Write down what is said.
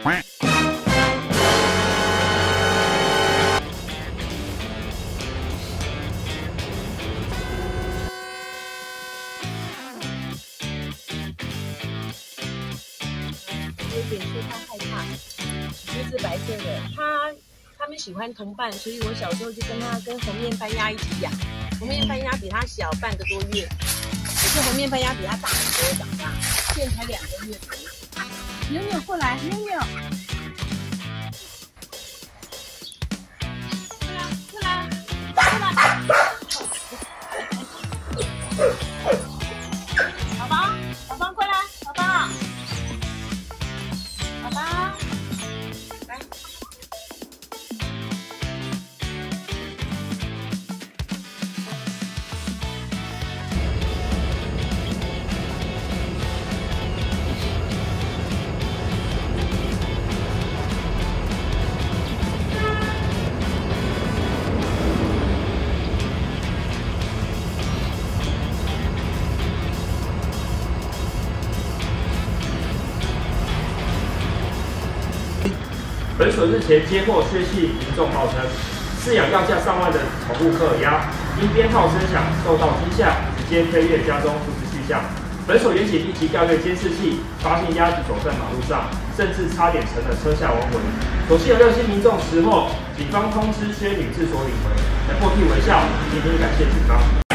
有点说他害怕，橘子白色的，他们喜欢同伴，所以我小时候就跟红面斑鸭一起养。红面斑鸭比它小半个多月，可是红面斑鸭比它大很多，长大，现在才2个月。妞妞过来，妞妞，过来，过来，宝宝，宝宝过来，宝宝。宝宝，来。 本所日前接获薛姓民众报称，饲养要价上万的宠物柯尔鸭，因鞭炮声响受到惊吓，直接飞越家中不知去向。本所员警立即调阅监视器，发现鸭子走在马路上，甚至差点成了车下亡魂。所幸有6姓民众识获，警方通知薛女自所领回，能获替为校，仅仅感谢警方。